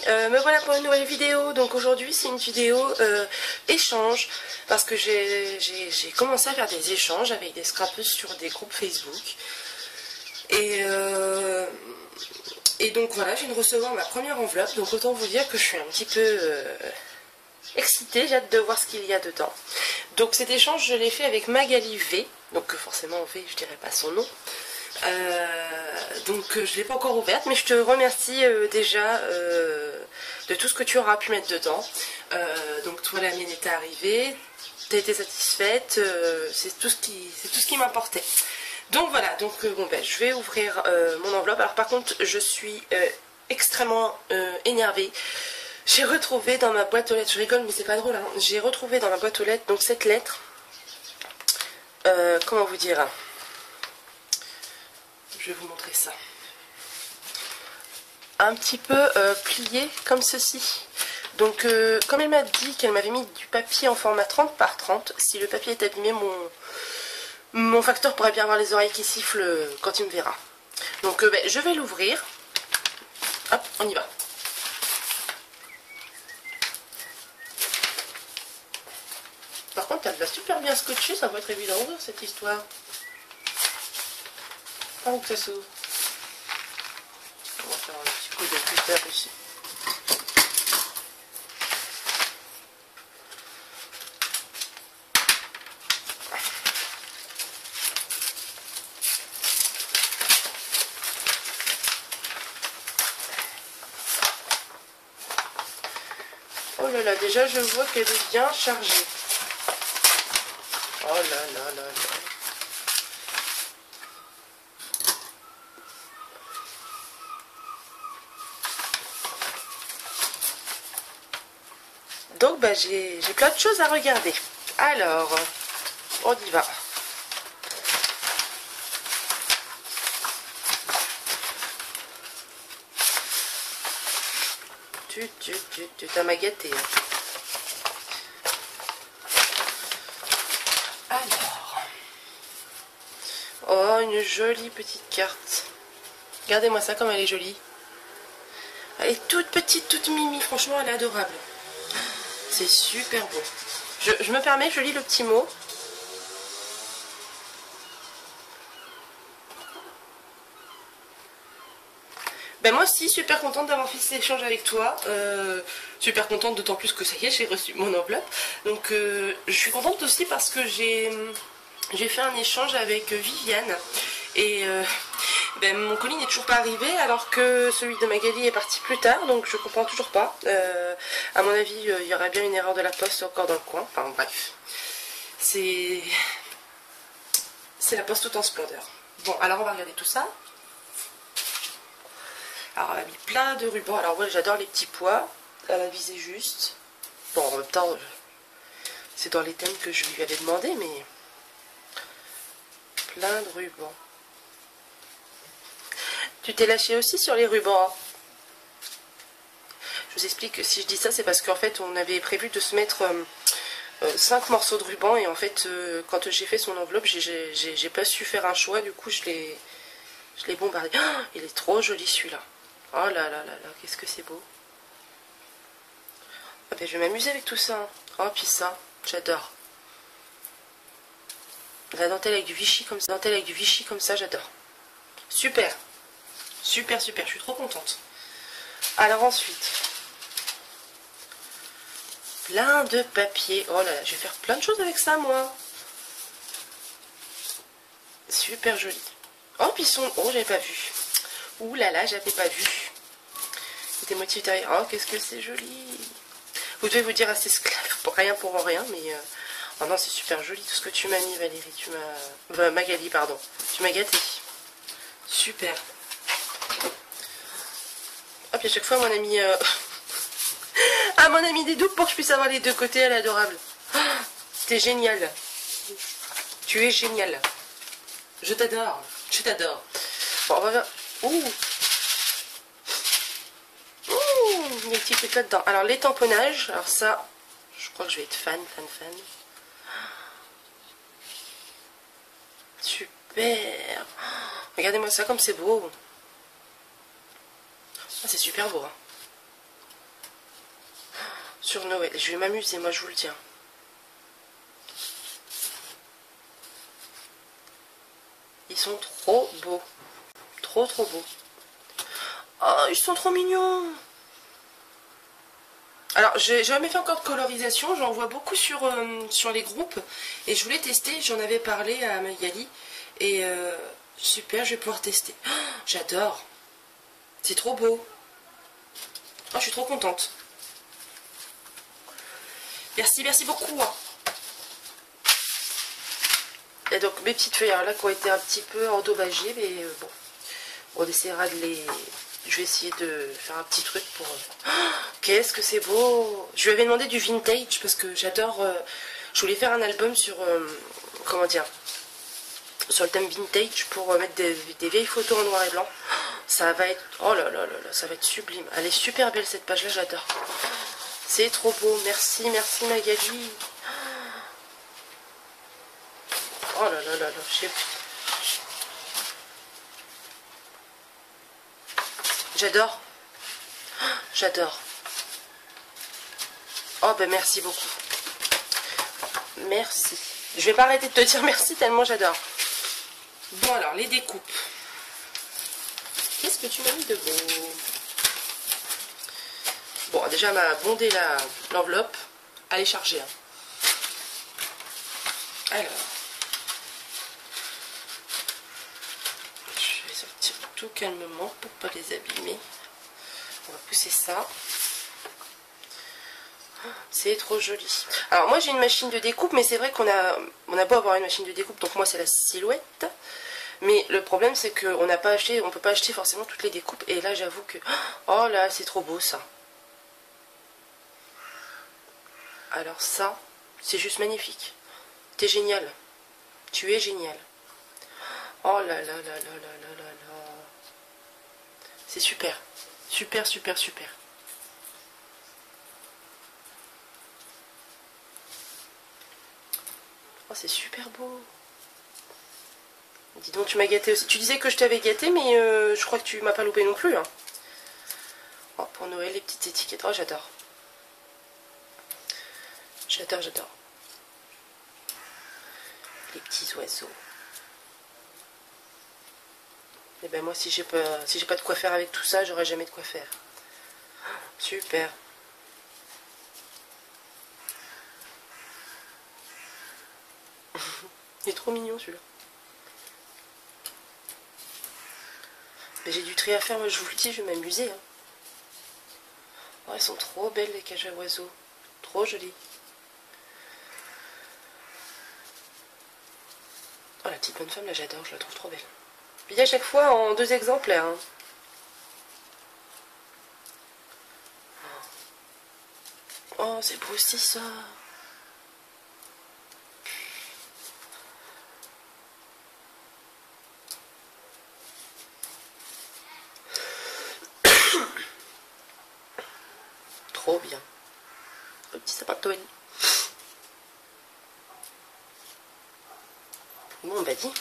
me voilà pour une nouvelle vidéo. Donc aujourd'hui c'est une vidéo échange, parce que j'ai commencé à faire des échanges avec des scrappeuses sur des groupes Facebook. Et donc voilà, je viens de recevoir ma première enveloppe, donc autant vous dire que je suis un petit peu excitée, j'ai hâte de voir ce qu'il y a dedans. Donc cet échange je l'ai fait avec Magali V, donc forcément V je dirais pas son nom. Donc je ne l'ai pas encore ouverte, mais je te remercie déjà de tout ce que tu auras pu mettre dedans. Donc toi la mienne est arrivée, tu as été satisfaite, c'est tout ce qui m'importait. Donc voilà, donc bon ben je vais ouvrir mon enveloppe. Alors par contre je suis extrêmement énervée. J'ai retrouvé dans ma boîte aux lettres, je rigole mais c'est pas drôle hein. J'ai retrouvé dans ma boîte aux lettres donc cette lettre, comment vous dire, je vais vous montrer ça. Un petit peu plié comme ceci. Donc comme elle m'a dit qu'elle m'avait mis du papier en format 30 par 30, si le papier est abîmé, mon facteur pourrait bien avoir les oreilles qui sifflent quand il me verra. Donc ben, je vais l'ouvrir. Hop, on y va. Par contre, elle va super bien scotcher, ça va être évident d'ouvrir cette histoire. Ah, où que ça s'ouvre. On va faire un petit coup de cutter ici. Oh là là, déjà je vois qu'elle est bien chargée. Oh là là là là. Donc bah, j'ai plein de choses à regarder. Alors, on y va. Tu t'as m'a gâté. Hein. Alors. Oh, une jolie petite carte. Regardez-moi ça comme elle est jolie. Elle est toute petite, toute mimi. Franchement, elle est adorable. C'est super beau. Je me permets, je lis le petit mot. Ben moi aussi, super contente d'avoir fait cet échange avec toi. Super contente, d'autant plus que ça y est, j'ai reçu mon enveloppe. Donc je suis contente aussi parce que j'ai fait un échange avec Viviane. Et ben, mon colis n'est toujours pas arrivé alors que celui de Magali est parti plus tard. Donc je comprends toujours pas. À mon avis, il y aurait bien une erreur de la poste encore dans le coin. Enfin bref. C'est la poste toute en splendeur. Bon, alors on va regarder tout ça. Alors elle a mis plein de rubans. Alors ouais, j'adore les petits pois. Elle a visé juste. Bon, en même temps, c'est dans les thèmes que je lui avais demandé, mais plein de rubans. Tu t'es lâché aussi sur les rubans. Hein. Je vous explique que si je dis ça, c'est parce qu'en fait, on avait prévu de se mettre 5 morceaux de ruban. Et en fait, quand j'ai fait son enveloppe, j'ai pas su faire un choix. Du coup, je l'ai bombardé. Oh, il est trop joli celui-là. Oh là là là là, qu'est-ce que c'est beau. Ah ben, je vais m'amuser avec tout ça. Hein. Oh, puis ça, j'adore. La dentelle avec du Vichy comme ça. Dentelle avec du Vichy comme ça, j'adore. Super. Super, super, je suis trop contente. Alors ensuite, plein de papier. Oh là là, je vais faire plein de choses avec ça, moi. Super joli. Oh, puis son... Oh, j'avais pas vu. Ouh là là, j'avais pas vu. C'était motifs derrière. Oh, qu'est-ce que c'est joli. Vous devez vous dire assez rien pour rien, mais... Oh non, c'est super joli tout ce que tu m'as mis, Valérie. Tu m'as... Magali, pardon. Tu m'as gâté. Super. Hop, et à chaque fois, mon ami... Ah, mon ami des doubles pour que je puisse avoir les deux côtés. Elle est adorable. Oh, t'es génial. Tu es génial. Je t'adore. Je t'adore. Bon, on va voir... Ouh. Il y a des petits trucs là-dedans. Alors, les tamponnages. Alors ça, je crois que je vais être fan. Super. Regardez-moi ça comme c'est beau. Ah, c'est super beau. Hein. sur Noël. Je vais m'amuser, moi je vous le dis. Ils sont trop beaux. Trop trop beaux. Oh, ils sont trop mignons. Alors, j'ai jamais fait encore de colorisation. J'en vois beaucoup sur les groupes. Et je voulais tester. J'en avais parlé à Magali. Et super, je vais pouvoir tester. Oh, j'adore. C'est trop beau. Oh, je suis trop contente. Merci, merci beaucoup. Et donc mes petites feuilles là qui ont été un petit peu endommagées, mais bon, on essaiera de les... Je vais essayer de faire un petit truc pour... Oh, qu'est-ce que c'est beau! Je lui avais demandé du vintage parce que j'adore... je voulais faire un album sur... comment dire? Sur le thème vintage pour mettre des vieilles photos en noir et blanc. Ça va être... Oh là là là là, ça va être sublime. Elle est super belle cette page là, j'adore. C'est trop beau. Merci, merci Magali. Oh là là là là, je sais plus. J'adore. J'adore. Oh ben merci beaucoup. Merci. Je vais pas arrêter de te dire merci tellement j'adore. Bon alors, les découpes. Qu'est-ce que tu m'as mis de beau? Bon, déjà elle m'a bondé l'enveloppe. Elle est chargée. Hein. Alors. Je vais sortir tout calmement pour pas les abîmer. On va pousser ça. C'est trop joli. Alors moi j'ai une machine de découpe, mais c'est vrai qu'on a beau avoir une machine de découpe, donc moi c'est la Silhouette. Mais le problème c'est qu'on n'a pas acheté, on peut pas acheter forcément toutes les découpes. Et là j'avoue que... Oh là, c'est trop beau ça. Alors ça, c'est juste magnifique. T'es génial. Tu es génial. Oh là là là là là là là là. C'est super. Super, super, super. Oh, c'est super beau. Dis donc, tu m'as gâté aussi. Tu disais que je t'avais gâté, mais je crois que tu m'as pas loupé non plus. Hein. Oh, pour Noël, les petites étiquettes. Oh, j'adore. J'adore, j'adore. Les petits oiseaux. Et ben moi, si j'ai pas de quoi faire avec tout ça, j'aurai jamais de quoi faire. Super. Il est trop mignon celui-là. J'ai du tri à faire, moi je vous le dis, je vais m'amuser. Hein. Oh, elles sont trop belles les cages à oiseaux. Trop jolies. Oh, la petite bonne femme, là j'adore, je la trouve trop belle. Puis à chaque fois en 2 exemplaires. Hein. Oh, c'est beau aussi ça. Trop bien. Le petit sapin de Noël. Bon, bah dis.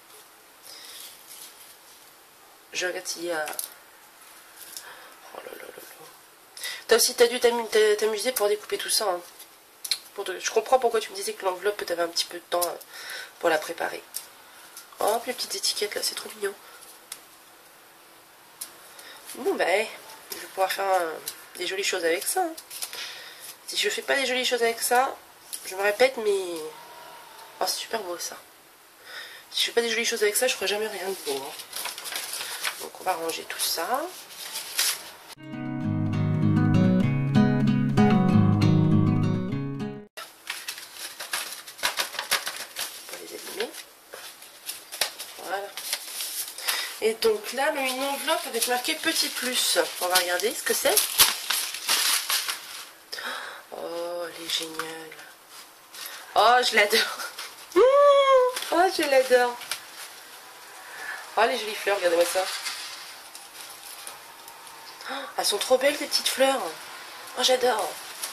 Je regarde s'il y a... Oh là là là là. T'as dû t'amuser pour découper tout ça. Hein. Je comprends pourquoi tu me disais que l'enveloppe, t'avais un petit peu de temps pour la préparer. Oh, puis les petites étiquettes là, c'est trop mignon. Bon, bah, je vais pouvoir faire des jolies choses avec ça. Hein. Si je fais pas des jolies choses avec ça, je me répète, mais... Oh, c'est super beau ça. Si je fais pas des jolies choses avec ça, je ferai jamais rien de beau. Hein. Donc on va ranger tout ça. Pour les abîmer. Voilà. Et donc là, une enveloppe avec marqué petit plus. On va regarder ce que c'est. Oh, elle est géniale. Oh, je l'adore. Oh, je l'adore. Oh, les jolies fleurs, regardez-moi ça. Oh, elles sont trop belles, ces petites fleurs. Oh, j'adore.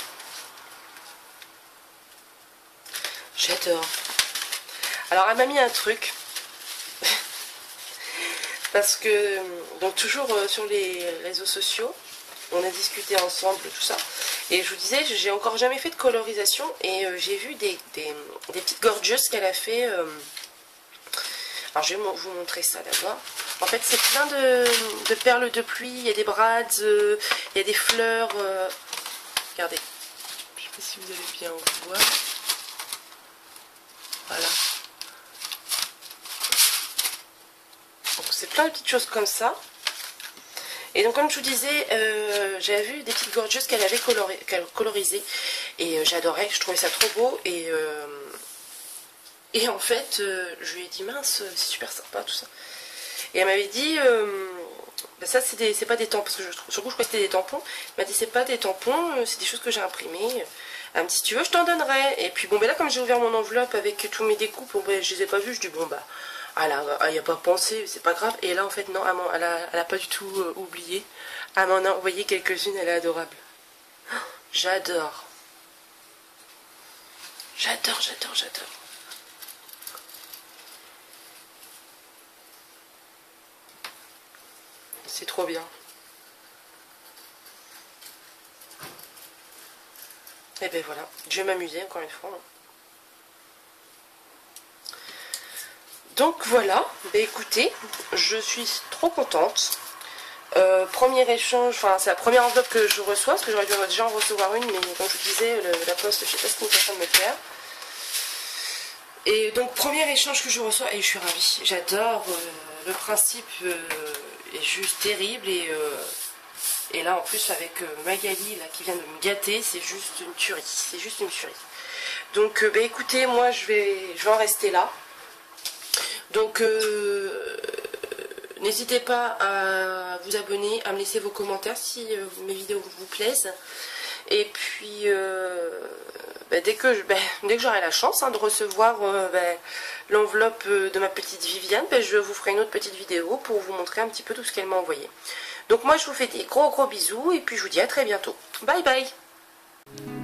J'adore. Alors, elle m'a mis un truc. Parce que, donc toujours sur les réseaux sociaux, on a discuté ensemble, tout ça. Et je vous disais, j'ai encore jamais fait de colorisation. Et j'ai vu des petites gorgeous qu'elle a fait. Alors je vais vous montrer ça d'abord. En fait c'est plein de perles de pluie, il y a des brads, il y a des fleurs. Regardez, je ne sais pas si vous allez bien voir. Voilà. Donc c'est plein de petites choses comme ça. Et donc comme je vous disais, j'avais vu des petites gorgeous qu'elle avait colorisées. Et j'adorais, je trouvais ça trop beau. Et en fait, je lui ai dit mince, c'est super sympa tout ça. Et elle m'avait dit, bah ça c'est pas des tampons, parce que sur le coup je crois que c'était des tampons. Elle m'a dit c'est pas des tampons, c'est des choses que j'ai imprimées. Elle me dit si tu veux je t'en donnerai. Et puis bon ben là comme j'ai ouvert mon enveloppe avec tous mes découpes, bon, ben, je les ai pas vues, je dis bon bah, elle n'y a pas pensé, c'est pas grave. Et là en fait non, elle a pas du tout oublié. Elle m'en a envoyé quelques-unes, elle est adorable. Oh, j'adore. J'adore. C'est trop bien. Et ben voilà, je vais m'amuser encore une fois. Donc voilà, ben écoutez, je suis trop contente. Premier échange, enfin c'est la première enveloppe que je reçois, parce que j'aurais dû déjà en recevoir une, mais comme je vous disais, la poste, je sais pas ce qu'il est en train de me faire. Et donc premier échange que je reçois, et je suis ravie, j'adore, le principe est juste terrible, et là en plus avec Magali là, qui vient de me gâter, c'est juste une tuerie, Donc bah, écoutez, moi je vais en rester là. Donc n'hésitez pas à vous abonner, à me laisser vos commentaires si mes vidéos vous plaisent. Et puis bah, dès que j'aurai la chance de recevoir l'enveloppe de ma petite Viviane, je vous ferai une autre petite vidéo pour vous montrer un petit peu tout ce qu'elle m'a envoyé. Donc moi je vous fais des gros bisous et puis je vous dis à très bientôt. Bye bye.